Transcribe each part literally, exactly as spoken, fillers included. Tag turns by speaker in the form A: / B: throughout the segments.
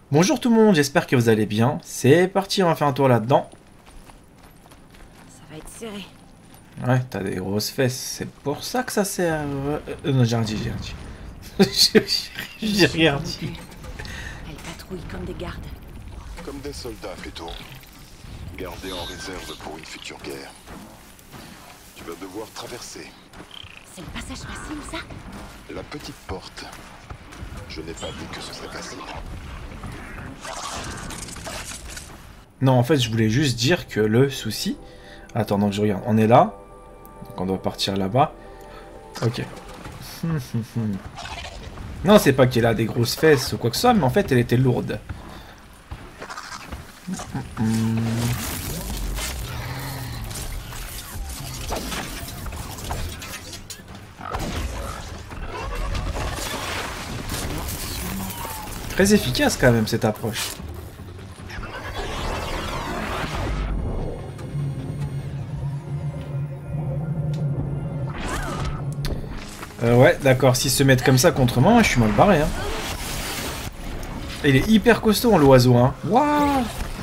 A: Bonjour tout le monde, j'espère que vous allez bien. C'est parti, on va faire un tour là-dedans.
B: Ça va être serré.
A: Ouais, t'as des grosses fesses, c'est pour ça que ça sert... Euh, euh, non, j'ai rien dit, j'ai rien dit. J'ai rien dit.
B: Elle patrouille comme des gardes.
C: Comme des soldats plutôt. Gardés en réserve pour une future guerre. Tu vas devoir traverser
B: C'est le passage facile, ça?
C: la petite porte. Je n'ai pas dit que ce serait facile.
A: Non, en fait, je voulais juste dire que le souci... Attends, donc je regarde, on est là. Donc on doit partir là-bas. Ok. Non, c'est pas qu'elle a des grosses fesses ou quoi que ce soit, mais en fait, elle était lourde. Très efficace quand même cette approche. Euh, ouais, d'accord, s'ils se mettent comme ça contre moi, je suis mal barré. Hein. Et il est hyper costaud, hein, l'oiseau. Hein. Waouh!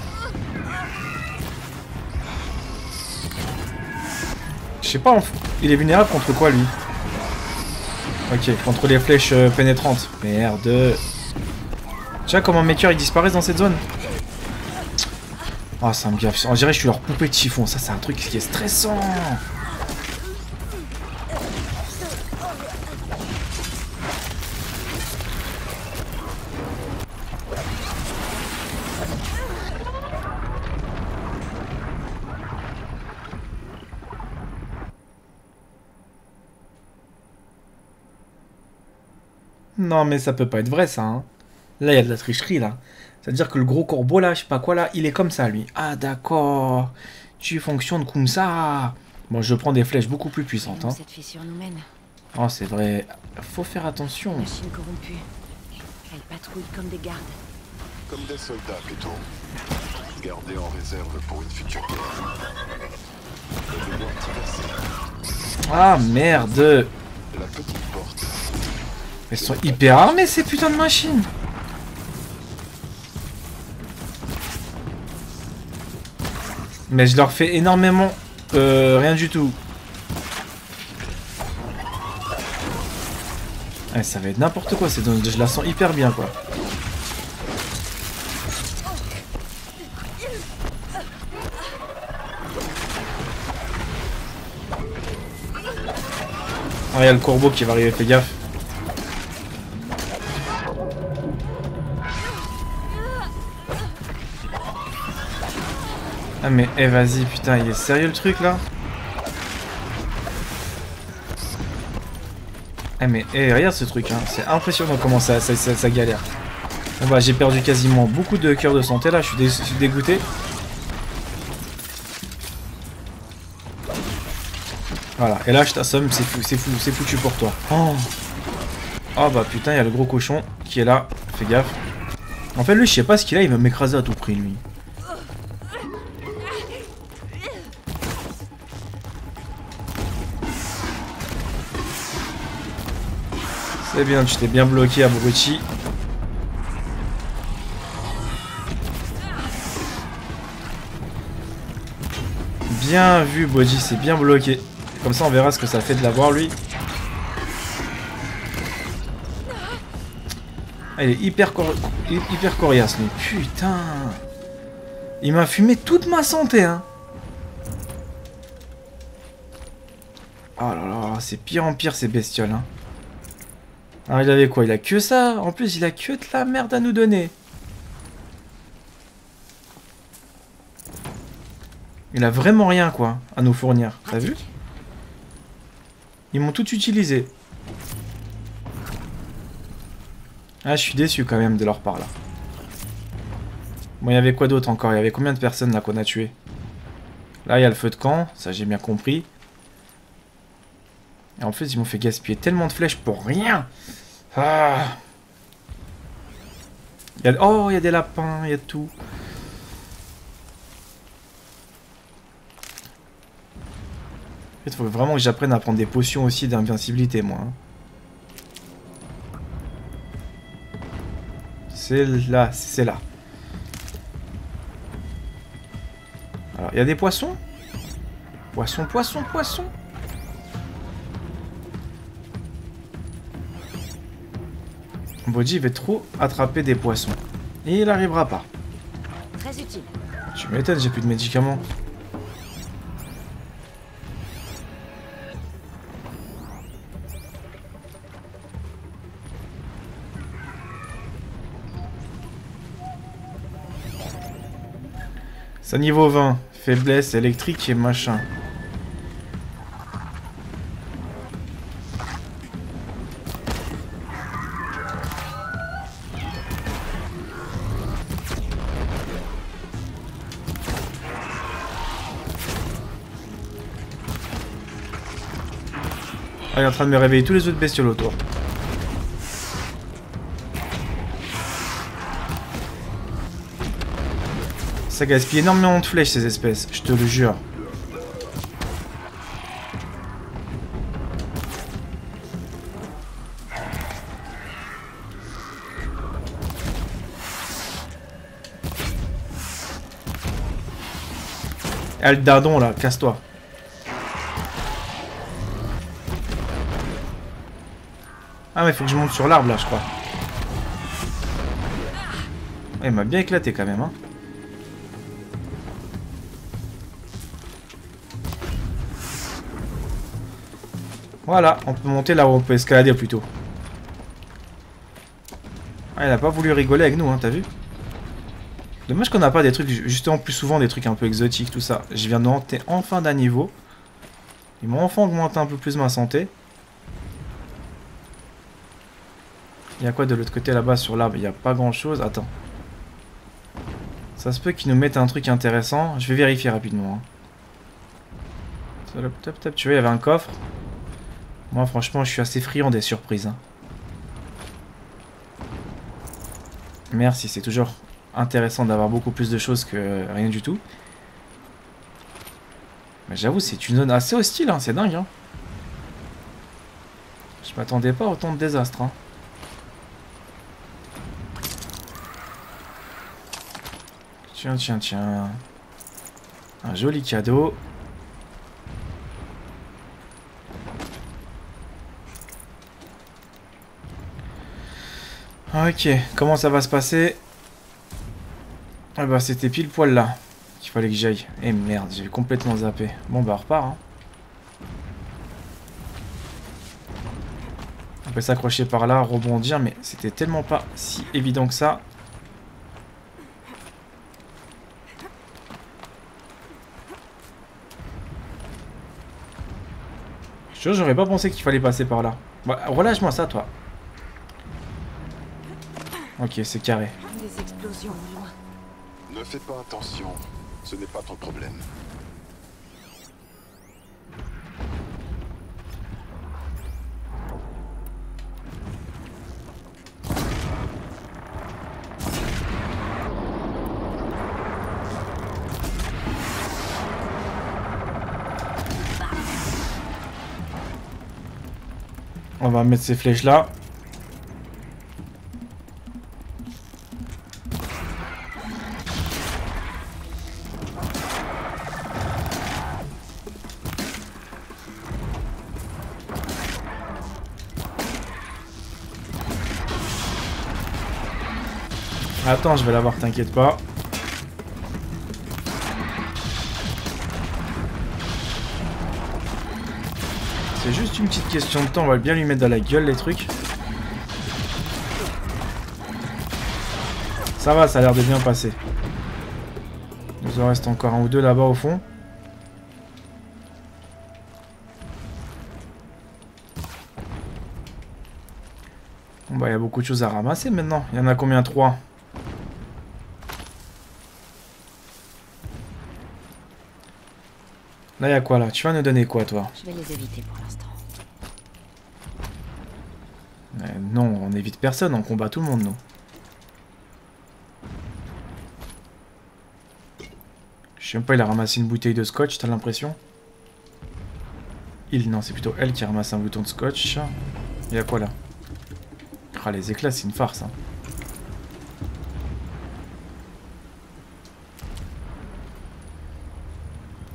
A: Je sais pas, il est vulnérable contre quoi lui? Ok, contre les flèches euh, pénétrantes. Merde. Tu vois comment mes cœurs ils disparaissent dans cette zone? Ah, oh, ça me gaffe. On dirait que je suis leur poupée de chiffon. Ça, c'est un truc qui est stressant. Non, mais ça peut pas être vrai, ça. Hein. Là, il y a de la tricherie, là. C'est-à-dire que le gros corbeau, là, je sais pas quoi, là, il est comme ça, lui. Ah, d'accord. Tu fonctionnes comme ça. Bon, je prends des flèches beaucoup plus puissantes. Hein.
B: Cette fissure nous mène.
A: Oh, c'est vrai. Faut faire attention.
B: Machine corrompue. Elle patrouille comme des gardes.
C: Comme des soldats plutôt. Gardés en réserve pour une future guerre. Tu vas devoir traverser
A: Ah, merde.
C: la petite porte.
A: Elles sont hyper armées, ces putains de machines. Mais je leur fais énormément... Euh, rien du tout. Ouais, ça va être n'importe quoi, c'est donc je la sens hyper bien, quoi. Ah, il y a le corbeau qui va arriver, fais gaffe. Ah mais eh vas-y putain, il est sérieux le truc là? Ah mais eh regarde ce truc hein, c'est impressionnant comment ça, ça, ça, ça galère. Bon bah j'ai perdu quasiment beaucoup de cœurs de santé là, je suis, dé je suis dégoûté. Voilà, et là je t'assomme, c'est fou, c'est fou, c'est foutu pour toi. Oh. Oh bah putain, il y a le gros cochon qui est là, fais gaffe. En fait lui je sais pas ce qu'il a, il va m'écraser à tout prix lui. C'est bien, tu t'es bien bloqué, abruti. Bien vu, Bodhi, c'est bien bloqué. Comme ça, on verra ce que ça fait de l'avoir, lui. Ah, il est hyper, cor... hyper coriace, lui. Putain. Il m'a fumé toute ma santé, hein. Oh là là, c'est pire en pire, ces bestioles, hein. Alors il avait quoi? Il a que ça. En plus, il a que de la merde à nous donner. Il a vraiment rien, quoi, à nous fournir. T'as vu? Ils m'ont tout utilisé. Ah, je suis déçu quand même de leur part, là. Bon, il y avait quoi d'autre encore? Il y avait combien de personnes, là, qu'on a tuées? Là, il y a le feu de camp. Ça, j'ai bien compris. Et en fait, ils m'ont fait gaspiller tellement de flèches pour rien. Ah. Il y a... Oh, il y a des lapins, il y a de tout. En fait, il faut vraiment que j'apprenne à prendre des potions aussi d'invincibilité, moi. C'est là, c'est là. Alors, il y a des poissons. Poisson, poisson, poisson. Bodhi va trop attraper des poissons. Et il n'arrivera pas.
B: Très utile.
A: Tu m'étonnes, j'ai plus de médicaments. C'est niveau vingt. Faiblesse électrique et machin. Ah, il est en train de me réveiller tous les autres bestioles autour. Ça gaspille énormément de flèches ces espèces, je te le jure. Ah, le dardon là, casse-toi. Ah mais il faut que je monte sur l'arbre là je crois. Ah, il m'a bien éclaté quand même hein. Voilà, on peut monter là où on peut escalader plutôt. Ah, il a pas voulu rigoler avec nous hein, t'as vu? Dommage qu'on n'a pas des trucs, justement plus souvent des trucs un peu exotiques, tout ça. Je viens de monter enfin d'un niveau. Ils m'ont enfin augmenté un peu plus ma santé. Il y a quoi de l'autre côté là-bas sur l'arbre? Il n'y a pas grand chose. Attends. Ça se peut qu'ils nous mettent un truc intéressant. Je vais vérifier rapidement. Hein. Top, top. Tu vois, il y avait un coffre. Moi, franchement, je suis assez friand des surprises. Hein. Merci, c'est toujours intéressant d'avoir beaucoup plus de choses que rien du tout. Mais j'avoue, c'est une zone assez hostile, hein, c'est dingue. Hein. Je m'attendais pas à autant de désastres. Hein. Tiens, tiens, tiens. Un joli cadeau. Ok, comment ça va se passer? Ah bah c'était pile poil là qu'il fallait que j'aille. Eh merde, j'ai complètement zappé. Bon bah on repart. Hein. On peut s'accrocher par là, rebondir, mais c'était tellement pas si évident que ça. Je jure, j'aurais pas pensé qu'il fallait passer par là. Bah, relâche-moi ça toi. Ok, c'est carré.
B: Des explosions au loin.
C: Ne fais pas attention, ce n'est pas ton problème.
A: On va mettre ces flèches là. Attends, je vais l'avoir, t'inquiète pas. C'est juste une petite question de temps, on va bien lui mettre dans la gueule les trucs. Ça va, ça a l'air de bien passer. Il nous en reste encore un ou deux là-bas au fond. Bon bah il y a beaucoup de choses à ramasser maintenant. Il y en a combien? Trois? Là, il y a quoi, là? Tu vas nous donner quoi, toi?
B: Je vais les éviter pour l'instant.
A: euh, Non, on évite personne, on combat tout le monde, nous. Je sais même pas, il a ramassé une bouteille de scotch, t'as l'impression? Il, non, c'est plutôt elle qui a ramassé un bouton de scotch. Il y a quoi, là? Ah, les éclats, c'est une farce, hein.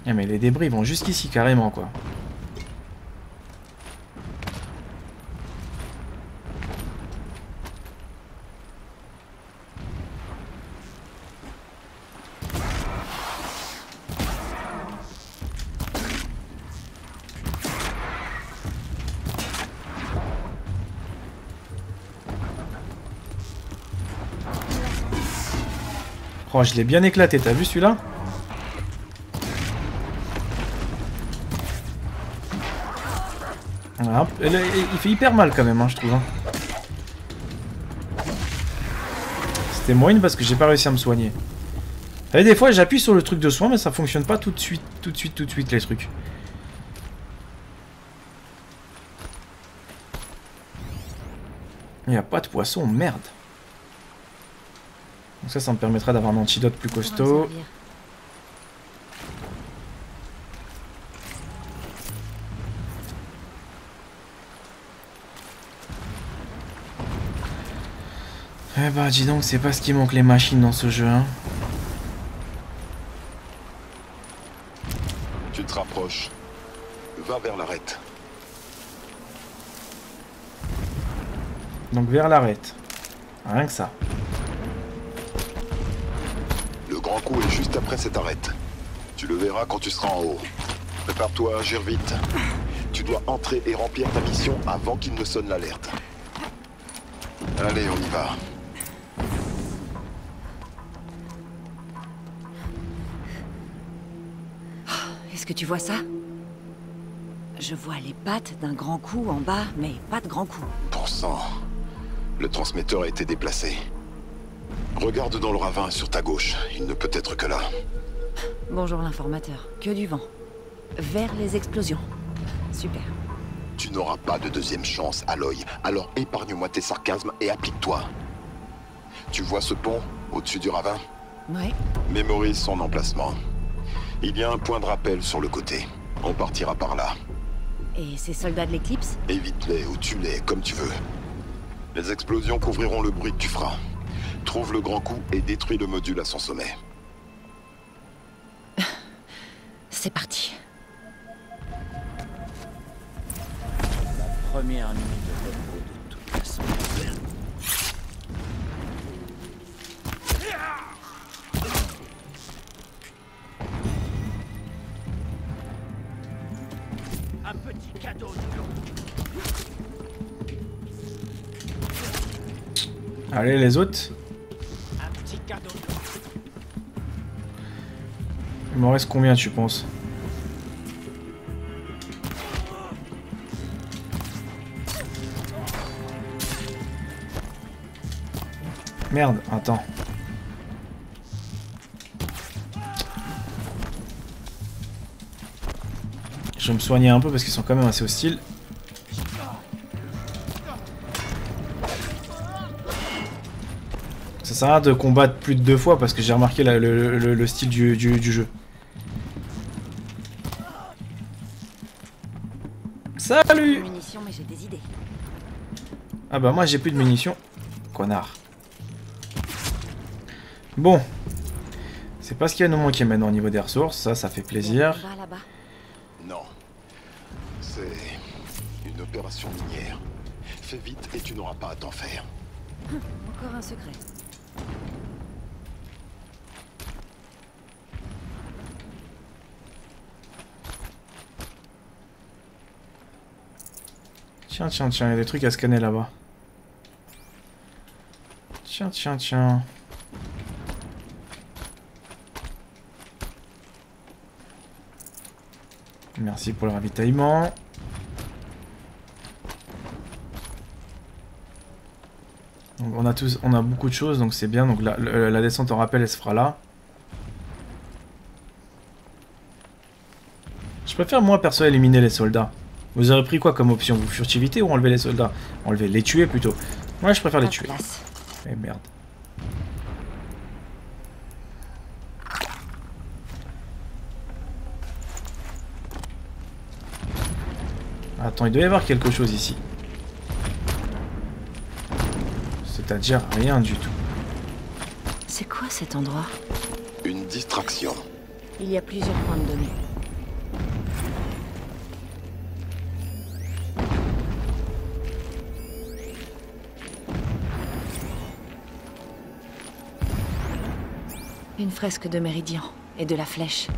A: Ah, mais les débris vont jusqu'ici carrément quoi. Oh, je l'ai bien éclaté, t'as vu celui-là? Voilà, il fait hyper mal quand même, hein, je trouve. Hein. C'était moyen parce que j'ai pas réussi à me soigner. Et des fois j'appuie sur le truc de soin mais ça fonctionne pas tout de suite, tout de suite, tout de suite les trucs. Il n'y a pas de poisson, merde. Donc ça, ça me permettra d'avoir un antidote plus costaud. Eh bah dis donc, c'est pas ce qui manque les machines dans ce jeu, hein.
C: Tu te rapproches. Va vers l'arête.
A: Donc vers l'arête. Rien que ça.
C: Le grand coup est juste après cette arête. Tu le verras quand tu seras en haut. Prépare-toi à agir vite. Tu dois entrer et remplir ta mission avant qu'il ne sonne l'alerte. Allez, on y va.
B: Est-ce que tu vois ça? Je vois les pattes d'un grand coup en bas, mais pas de grand coup.
C: Bon sang. Le transmetteur a été déplacé. Regarde dans le ravin sur ta gauche. Il ne peut être que là.
B: Bonjour l'informateur. Que du vent. Vers les explosions. Super.
C: Tu n'auras pas de deuxième chance, Aloy. Alors épargne-moi tes sarcasmes et applique-toi. Tu vois ce pont au-dessus du ravin?
B: Ouais.
C: Mémorise son emplacement. Il y a un point de rappel sur le côté. On partira par là.
B: Et ces soldats de l'éclipse?
C: Évite-les ou tue-les, comme tu veux. Les explosions couvriront le bruit que tu feras. Trouve le grand coup et détruis le module à son sommet.
B: C'est parti.
D: Première nuit de repos de toute la semaine. Un petit cadeau de l'eau.
A: Allez les autres.
D: Un petit cadeau de l'eau.
A: Il m'en reste combien tu penses? Merde, attends. Je vais me soigner un peu parce qu'ils sont quand même assez hostiles. Ça sert à rien de combattre plus de deux fois parce que j'ai remarqué la, le, le, le style du, du, du jeu. Salut!
B: Munitions, mais j'ai des idées.
A: Ah bah moi j'ai plus de munitions. Connard. Bon. C'est pas ce qu'il y a de nous manquer maintenant au niveau des ressources. Ça, ça fait plaisir.
B: On va là-bas.
C: Non. C'est une opération minière. Fais vite et tu n'auras pas à t'en faire.
B: Hum, encore un secret.
A: Tiens, tiens, tiens, il y a des trucs à scanner là-bas. Tiens, tiens, tiens. Merci pour le ravitaillement. Donc on a tous, on a beaucoup de choses, donc c'est bien. Donc la, la, la descente en rappel, elle se fera là. Je préfère moi perso éliminer les soldats. Vous aurez pris quoi comme option? Vous furtivité ou enlever les soldats? Enlever, les tuer plutôt. Moi je préfère les tuer. Eh merde. Attends, il doit y avoir quelque chose ici. C'est-à-dire rien du tout.
B: C'est quoi cet endroit?
C: Une distraction.
B: Il y a plusieurs points de données. Une fresque de Méridian et de la flèche.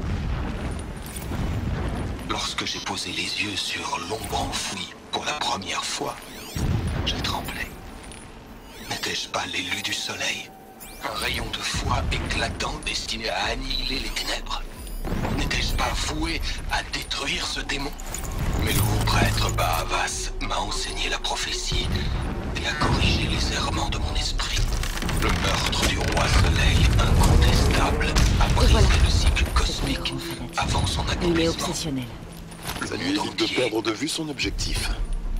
E: Lorsque j'ai posé les yeux sur l'ombre enfouie pour la première fois, j'ai tremblé. N'étais-je pas l'élu du soleil? Un rayon de foi éclatant destiné à annihiler les ténèbres? N'étais-je pas voué à détruire ce démon? Mais le haut prêtre Bahavas m'a enseigné la prophétie et a corrigé les errements de mon esprit. Le meurtre du roi soleil incontestable a brisé
B: voilà.
E: le cycle cosmique avant son
B: Il est
E: accomplissement.
B: obsessionnel.
C: Ça lui évite de perdre de vue son objectif.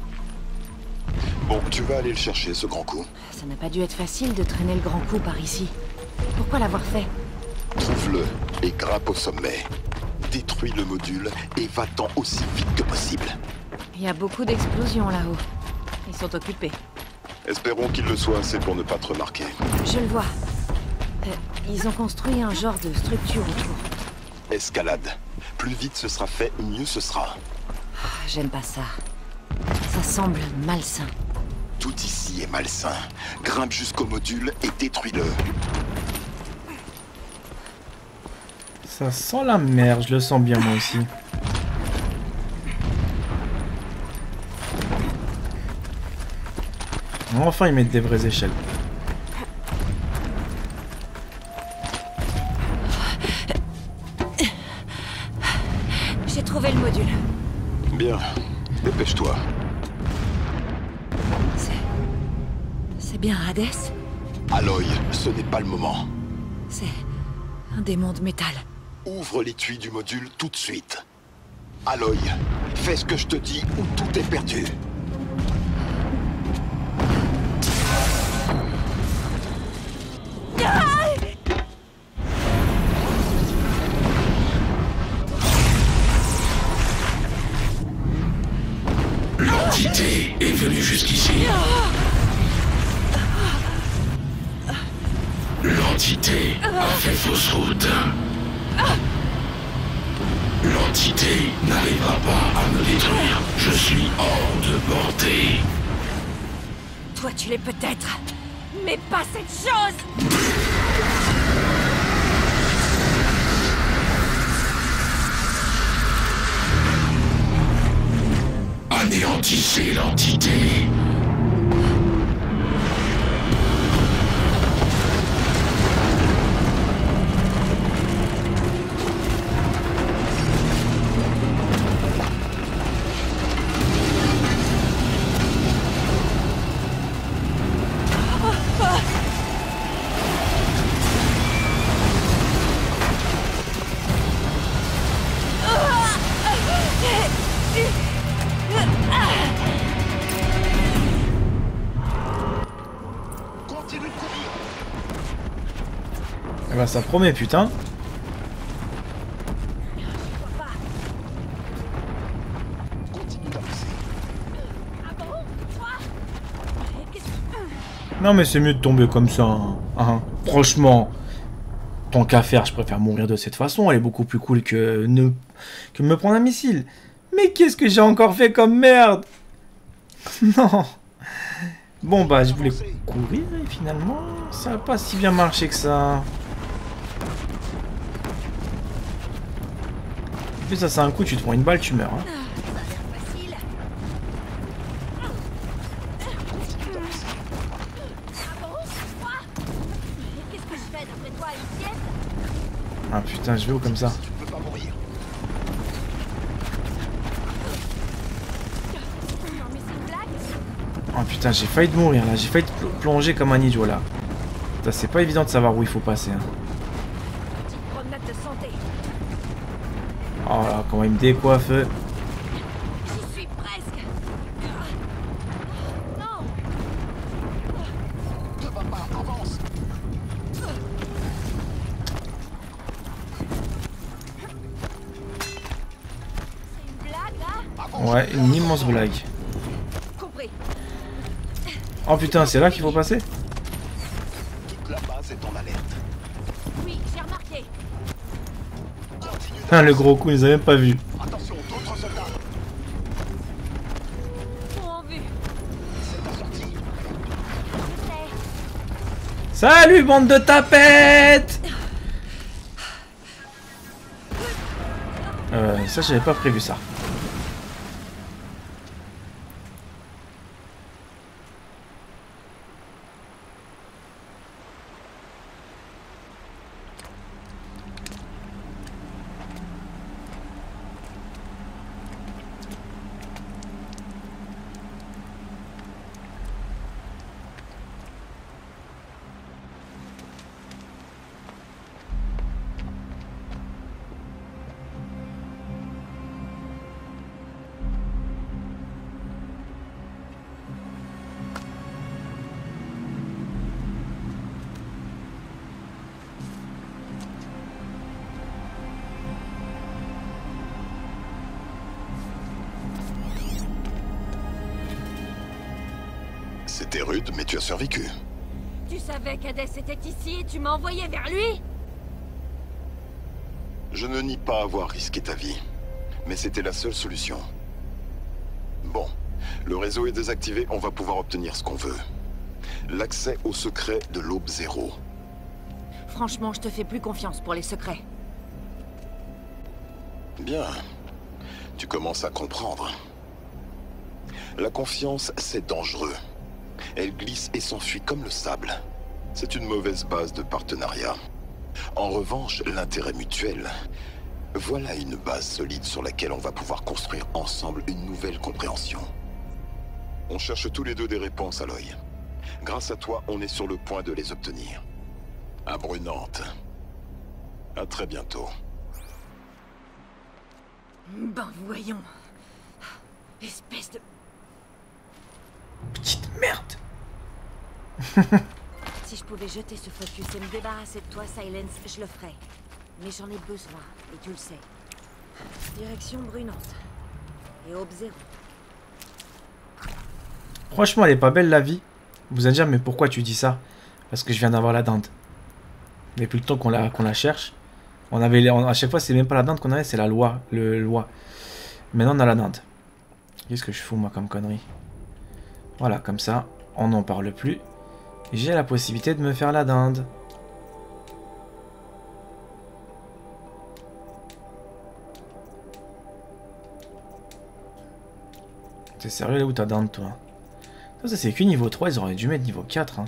C: Bon, tu vas aller le chercher, ce grand coup.
B: Ça n'a pas dû être facile de traîner le grand coup par ici. Pourquoi l'avoir fait?
C: Trouve-le et grimpe au sommet. Détruis le module et va-t'en aussi vite que possible.
B: Il y a beaucoup d'explosions là-haut. Ils sont occupés.
C: Espérons qu'il le soit assez pour ne pas te remarquer.
B: Je le vois. Euh, ils ont construit un genre de structure autour.
C: Escalade. Plus vite ce sera fait, mieux ce sera.
B: Ah, j'aime pas ça. Ça semble malsain.
C: Tout ici est malsain. Grimpe jusqu'au module et détruis-le.
A: Ça sent la merde, je le sens bien moi aussi. Enfin, ils mettent des vraies échelles.
B: J'ai trouvé le module.
C: Bien. Dépêche-toi.
B: C'est... C'est bien Hades?
C: Aloy, ce n'est pas le moment.
B: C'est un démon de métal.
C: Ouvre l'étui du module tout de suite. Aloy, fais ce que je te dis ou tout est perdu.
F: L'entité est venue jusqu'ici. L'entité a fait fausse route. L'entité n'arrivera pas à me détruire. Je suis hors de portée.
B: Toi, tu l'es peut-être, mais pas cette chose!
F: Anéantissez l'entité.
A: Eh ben, ça promet, putain. Non mais c'est mieux de tomber comme ça. Hein. Hein. Franchement, tant qu'à faire, je préfère mourir de cette façon. Elle est beaucoup plus cool que, ne... que me prendre un missile. Mais qu'est-ce que j'ai encore fait comme merde? Non. Bon bah je voulais courir et finalement ça n'a pas si bien marché que ça. En plus ça c'est un coup, tu te prends une balle, tu meurs. Hein. Ah putain, je vais où comme ça? Oh putain, j'ai failli de mourir là, j'ai failli de plonger comme un idiot là. Putain, c'est pas évident de savoir où il faut passer. Hein. Oh là, comment il me décoiffe.
B: J'y suis presque. Non.
C: Ne va pas, avance.
B: C'est une blague là?
A: Ouais, une immense blague.
B: Compris.
A: Oh putain, c'est là qu'il faut passer?
C: Toute la base est en alerte.
B: Oui, j'ai remarqué.
C: Continue
A: Ah, le gros coup, il les a même pas vus.
C: Attention, d'autres soldats.
B: Sont en vue.
C: C'est ta sortie.
B: Je sais.
A: Salut, bande de tapettes! ça, j'avais pas prévu ça.
C: C'était rude, mais tu as survécu.
B: Tu savais qu'Hadès était ici et tu m'as envoyé vers lui?
C: Je ne nie pas avoir risqué ta vie, mais c'était la seule solution. Bon, le réseau est désactivé, on va pouvoir obtenir ce qu'on veut. L'accès au secret de l'Aube Zéro.
B: Franchement, je te fais plus confiance pour les secrets.
C: Bien. Tu commences à comprendre. La confiance, c'est dangereux. Elle glisse et s'enfuit comme le sable. C'est une mauvaise base de partenariat. En revanche, l'intérêt mutuel, voilà une base solide sur laquelle on va pouvoir construire ensemble une nouvelle compréhension. On cherche tous les deux des réponses, Aloy. Grâce à toi, on est sur le point de les obtenir. À Brunante. À très bientôt.
B: Ben voyons. Espèce de...
A: Petite merde.
B: Si je pouvais jeter ce focus et me débarrasser de toi, Silence, je le ferais. Mais j'en ai besoin, et tu le sais. Direction Brunante. Et Aube Zéro.
A: Franchement, elle est pas belle la vie. Vous allez dire, mais pourquoi tu dis ça? Parce que je viens d'avoir la dinde. Depuis le temps qu'on la, qu'on la cherche. On avait, les- on- à chaque fois, c'est même pas la dinde qu'on avait, c'est la loi. Le loi. Maintenant, on a la dinde. Qu'est-ce que je fous, moi, comme connerie? Voilà, comme ça, on n'en parle plus. J'ai la possibilité de me faire la dinde. T'es sérieux, là où ta dinde, toi? Ça, ça c'est que niveau trois, ils auraient dû mettre niveau quatre. Hein.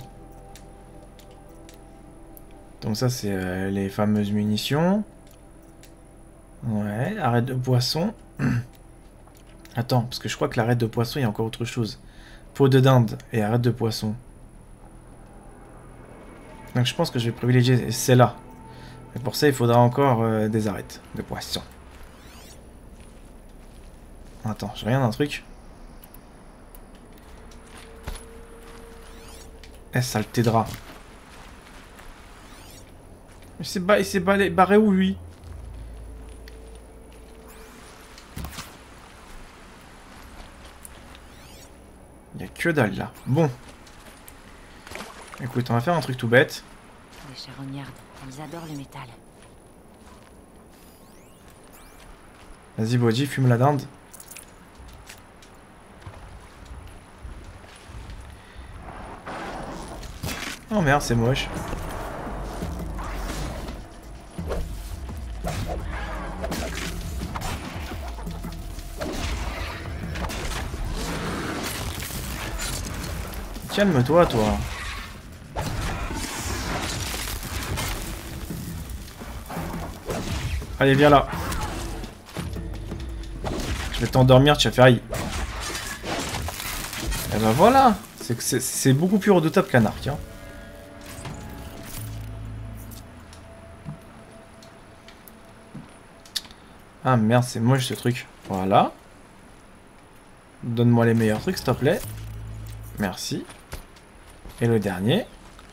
A: Donc ça, c'est euh, les fameuses munitions. Ouais, arrête de poisson. Attends, parce que je crois que l'arrête de poisson, il y a encore autre chose. Peau de dinde et arrête de poisson. Donc je pense que je vais privilégier celle-là. Et pour ça, il faudra encore euh, des arêtes de poisson. Attends, j'ai rien d'un truc. Eh, ça le t'aidera. Il s'est ba ba barré où, lui? Il n'y a que dalle, là. Bon. Écoute, on va faire un truc tout bête.
B: Les charognards, ils adorent le métal.
A: Vas-y, Bodhi, fume la dinde. Oh merde, c'est moche. Calme-toi, toi. Allez, viens là. Je vais t'endormir, tu vas faire aïe. Et ben voilà. C'est beaucoup plus redoutable qu'un arc. Hein. Ah merde, c'est moche ce truc. Voilà. Donne-moi les meilleurs trucs, s'il te plaît. Merci. Et le dernier.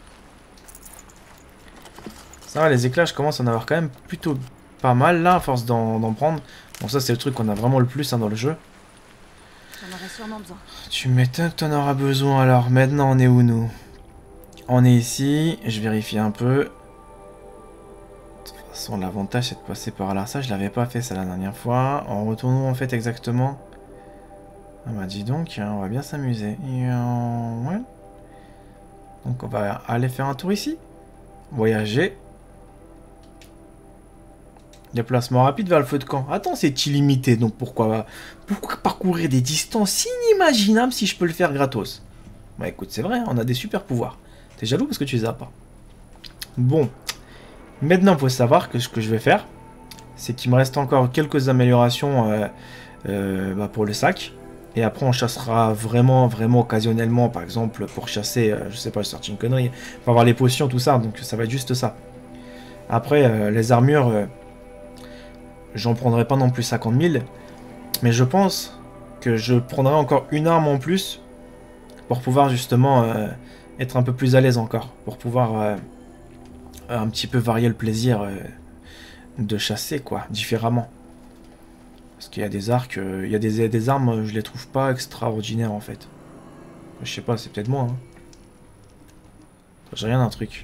A: Ça va, les éclats, je commence à en avoir quand même plutôt pas mal là, à force d'en prendre. Bon, ça, c'est le truc qu'on a vraiment le plus hein, dans le jeu.
B: J'en aurais sûrement besoin.
A: Tu m'étonnes que t'en auras besoin alors. Maintenant, on est où nous? On est ici. Je vérifie un peu. De toute façon, l'avantage, c'est de passer par là. Ça, je l'avais pas fait ça la dernière fois. En retournant en fait exactement. Ah bah dis donc, on va bien s'amuser. Ouais. Donc on va aller faire un tour ici. Voyager. Déplacement rapide vers le feu de camp. Attends, c'est illimité, donc pourquoi, pourquoi parcourir des distances inimaginables si je peux le faire gratos? Bah écoute, c'est vrai, on a des super pouvoirs. T'es jaloux parce que tu les as pas. Bon. Maintenant, il faut savoir que ce que je vais faire, c'est qu'il me reste encore quelques améliorations euh, euh, bah, pour le sac. Et après, on chassera vraiment, vraiment occasionnellement, par exemple, pour chasser, euh, je sais pas, je sorti une connerie, pour avoir les potions, tout ça, donc ça va être juste ça. Après, euh, les armures, euh, j'en prendrai pas non plus cinquante mille, mais je pense que je prendrai encore une arme en plus pour pouvoir justement euh, être un peu plus à l'aise encore, pour pouvoir euh, un petit peu varier le plaisir euh, de chasser, quoi, différemment. Parce qu'il y a des arcs, euh, il y a des, des armes, je les trouve pas extraordinaires en fait. Je sais pas, c'est peut-être moi. Hein. J'ai rien d'un truc.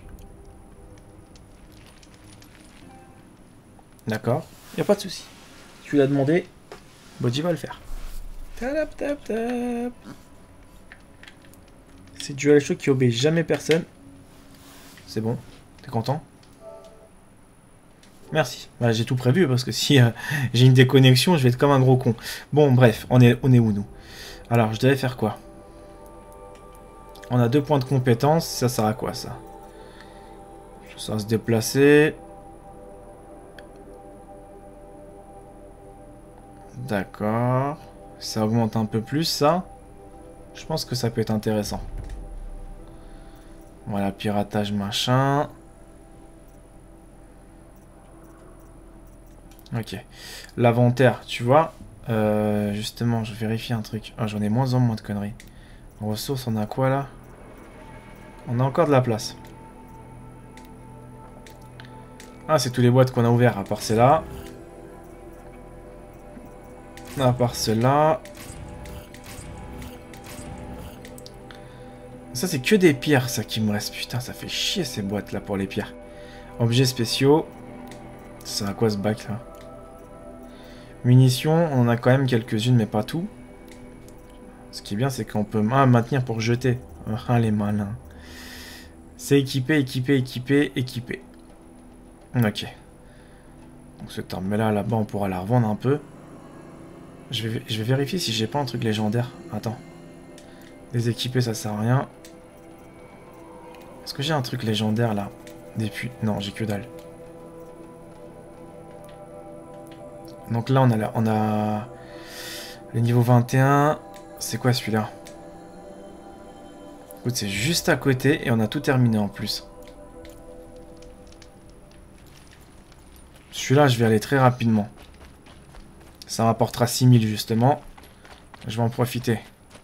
A: D'accord, y a pas de souci. Tu l'as demandé, Bodhi va le faire. Tap tap tap. C'est DualShock qui obéit jamais personne. C'est bon, t'es content? Merci. Voilà, j'ai tout prévu parce que si euh, j'ai une déconnexion, je vais être comme un gros con. Bon, bref, on est, on est où nous? Alors, je devais faire quoi? On a deux points de compétence. Ça sert à quoi ça? Ça va se déplacer. D'accord. Ça augmente un peu plus ça. Je pense que ça peut être intéressant. Voilà, piratage machin. Ok. L'inventaire, tu vois. Euh, justement, je vérifie un truc. Ah, j'en ai moins en moins de conneries. En ressources, on a quoi là? On a encore de la place. Ah, c'est tous les boîtes qu'on a ouvertes, à part celle-là. À part cela. Ça, c'est que des pierres, ça qui me reste. Putain, ça fait chier ces boîtes là pour les pierres. Objets spéciaux. Ça à quoi ce bac là? Munitions, on en a quand même quelques-unes, mais pas tout. Ce qui est bien, c'est qu'on peut ah, maintenir pour jeter. Ah, les malins. C'est équipé, équipé, équipé, équipé. Ok. Donc cette arme-là, là-bas, on pourra la revendre un peu. Je vais, je vais vérifier si j'ai pas un truc légendaire. Attends. Les équipés, ça sert à rien. Est-ce que j'ai un truc légendaire, là? Des puits? Non, j'ai que dalle. Donc là, on a, la, on a le niveau vingt et un. C'est quoi celui-là? Écoute, c'est juste à côté et on a tout terminé en plus. Celui-là, je vais aller très rapidement. Ça m'apportera six mille justement. Je vais en profiter.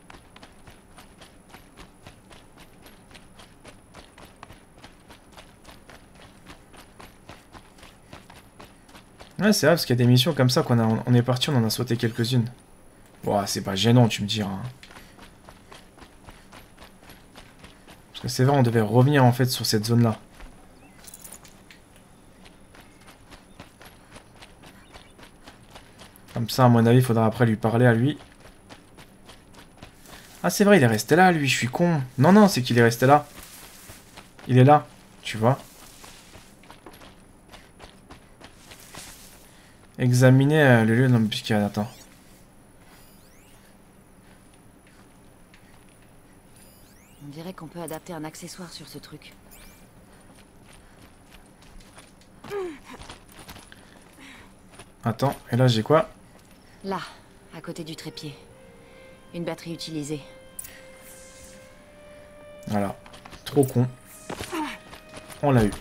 A: Ouais, c'est vrai, parce qu'il y a des missions comme ça qu'on a, on est parti, on en a sauté quelques-unes. Bon, c'est pas gênant, tu me diras. Parce que c'est vrai, on devait revenir en fait sur cette zone-là. Comme ça, à mon avis, il faudra après lui parler à lui. Ah, c'est vrai, il est resté là, lui, je suis con. Non, non, c'est qu'il est resté là. Il est là, tu vois. Examiner euh, le lieu de l'embuscade, attends.
B: On dirait qu'on peut adapter un accessoire sur ce truc.
A: Attends, et là j'ai quoi?
B: Là, à côté du trépied. Une batterie utilisée.
A: Voilà. Trop con. On l'a eu.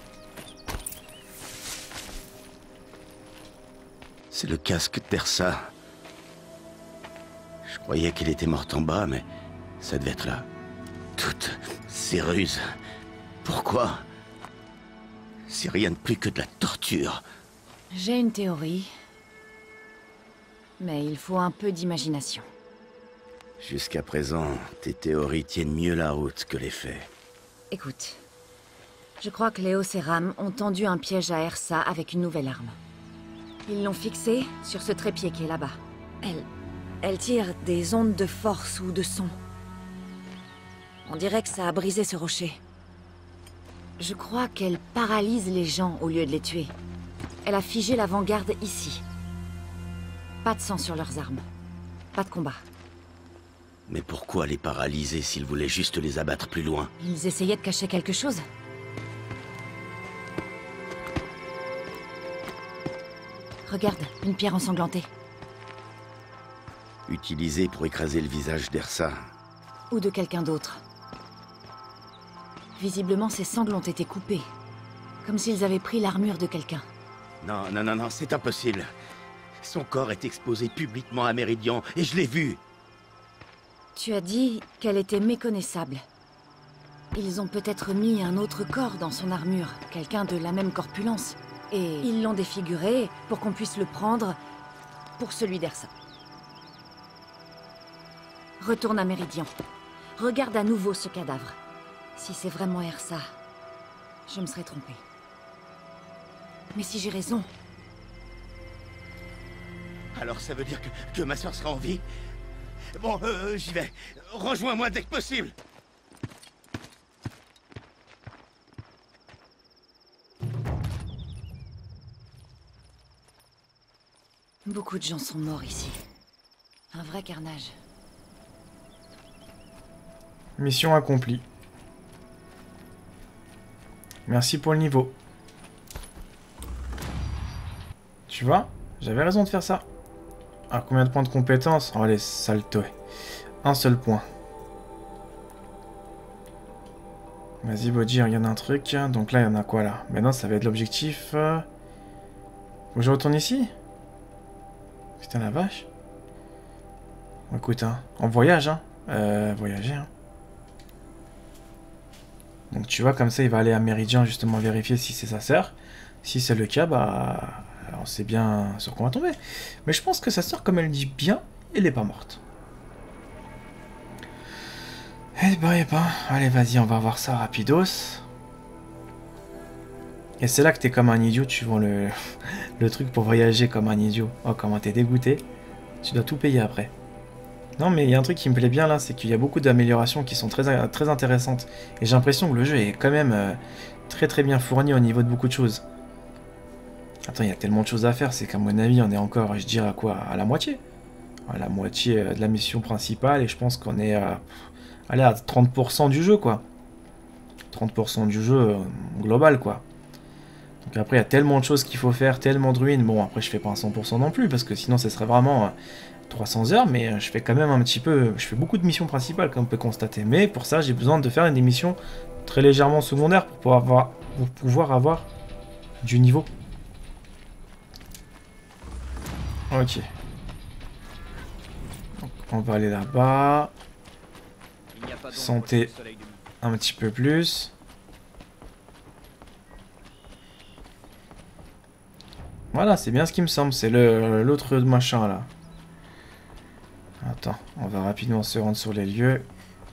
G: C'est le casque d'Ersa. Je croyais qu'il était mort en bas, mais ça devait être là. Toutes ces ruses. Pourquoi? C'est rien de plus que de la torture.
B: J'ai une théorie. Mais il faut un peu d'imagination.
G: Jusqu'à présent, tes théories tiennent mieux la route que les faits.
B: Écoute. Je crois que Léos et Ram ont tendu un piège à Ersa avec une nouvelle arme. Ils l'ont fixée sur ce trépied qui est là-bas. Elle... Elle tire des ondes de force ou de son. On dirait que ça a brisé ce rocher. Je crois qu'elle paralyse les gens au lieu de les tuer. Elle a figé l'avant-garde ici. Pas de sang sur leurs armes. Pas de combat.
G: Mais pourquoi les paralyser s'ils voulaient juste les abattre plus loin?
B: Ils essayaient de cacher quelque chose. Regarde, une pierre ensanglantée.
G: Utilisée pour écraser le visage d'Ersa.
B: Ou de quelqu'un d'autre. Visiblement, ces sangles ont été coupées. Comme s'ils avaient pris l'armure de quelqu'un.
G: Non, non, non, non, c'est impossible. Son corps est exposé publiquement à Méridian, et je l'ai vu.
B: Tu as dit qu'elle était méconnaissable. Ils ont peut-être mis un autre corps dans son armure, quelqu'un de la même corpulence. Et ils l'ont défiguré pour qu'on puisse le prendre pour celui d'Ersa. Retourne à Méridian. Regarde à nouveau ce cadavre. Si c'est vraiment Ersa, je me serais trompée. Mais si j'ai raison...
G: Alors ça veut dire que, que ma soeur sera en vie? Bon, euh, j'y vais. Rejoins-moi dès que possible.
B: Beaucoup de gens sont morts ici. Un vrai carnage.
A: Mission accomplie. Merci pour le niveau. Tu vois? J'avais raison de faire ça. Ah, combien de points de compétence? Oh, allez, salto. Un seul point. Vas-y, Bodji, regarde un truc. Donc là, il y en a quoi, là? Maintenant, ça va être l'objectif. Faut que je retourne ici? Putain, la vache. Bon, écoute, hein, on voyage, hein. Euh, voyager, hein. Donc tu vois, comme ça, il va aller à Méridian, justement, vérifier si c'est sa sœur. Si c'est le cas, bah... on sait bien sur quoi on va tomber. Mais je pense que sa sœur, comme elle dit bien, elle est pas morte. Eh ben, eh ben, allez, vas-y, on va voir ça rapidos. Et c'est là que t'es comme un idiot, tu vois le, le truc pour voyager comme un idiot. Oh, comment t'es dégoûté. Tu dois tout payer après. Non, mais il y a un truc qui me plaît bien là, c'est qu'il y a beaucoup d'améliorations qui sont très, très intéressantes. Et j'ai l'impression que le jeu est quand même euh, très très bien fourni au niveau de beaucoup de choses. Attends, il y a tellement de choses à faire, c'est qu'à mon avis, on est encore, je dirais, à quoi? À la moitié. À la moitié de la mission principale, et je pense qu'on est à, allez, à trente pour cent du jeu, quoi. trente pour cent du jeu euh, global, quoi. Donc après, il y a tellement de choses qu'il faut faire, tellement de ruines. Bon, après, je fais pas un cent pour cent non plus, parce que sinon, ce serait vraiment euh, trois cents heures, mais je fais quand même un petit peu... Je fais beaucoup de missions principales, comme on peut constater. Mais pour ça, j'ai besoin de faire des missions très légèrement secondaires pour pouvoir avoir, pour pouvoir avoir du niveau. Ok. Donc, on va aller là-bas. Santé un petit peu plus. Voilà, c'est bien ce qui me semble. C'est le l'autre machin là. Attends, on va rapidement se rendre sur les lieux.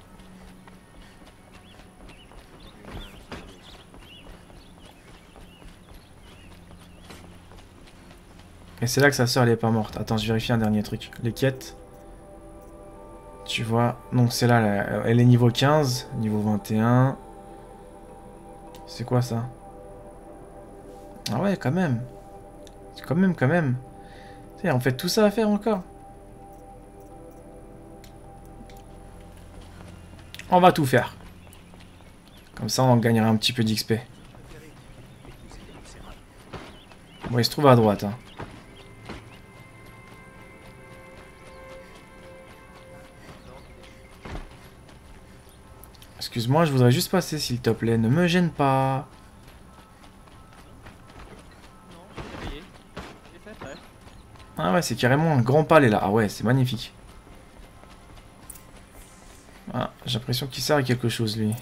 A: Et c'est là que sa sœur elle est pas morte. Attends, je vérifie un dernier truc. Les quêtes. Tu vois. Donc c'est là, là, elle est niveau quinze, niveau vingt et un. C'est quoi ça? Ah ouais, quand même. C'est quand même, quand même. Tu sais, on fait tout ça à faire encore. On va tout faire. Comme ça, on gagnera un petit peu d'X P. Bon, il se trouve à droite, hein. Excuse-moi, je voudrais juste passer, s'il te plaît. Ne me gêne pas. Ah ouais, c'est carrément un grand palais, là. Ah ouais, c'est magnifique. Ah, j'ai l'impression qu'il sert à quelque chose, lui.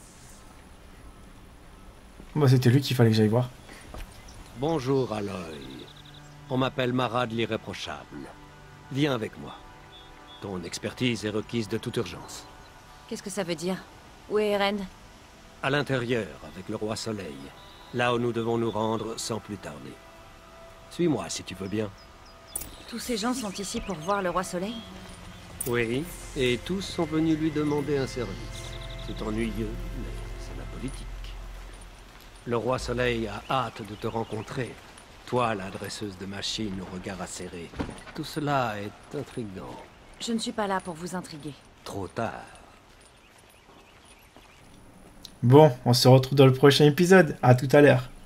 A: Bah, c'était lui qu'il fallait que j'aille voir.
H: Bonjour, Aloy. On m'appelle Marad l'Irréprochable. Viens avec moi. Ton expertise est requise de toute urgence.
B: Qu'est-ce que ça veut dire? Où est Eren?
H: À l'intérieur, avec le Roi Soleil. Là où nous devons nous rendre sans plus tarder. Suis-moi si tu veux bien.
B: Tous ces gens sont ici pour voir le Roi Soleil?
H: Oui, et tous sont venus lui demander un service. C'est ennuyeux, mais c'est la politique. Le Roi Soleil a hâte de te rencontrer, Toi, la dresseuse de machines au regard acéré. Tout cela est intriguant.
B: Je ne suis pas là pour vous intriguer.
H: Trop tard.
A: Bon, on se retrouve dans le prochain épisode. À tout à l'heure.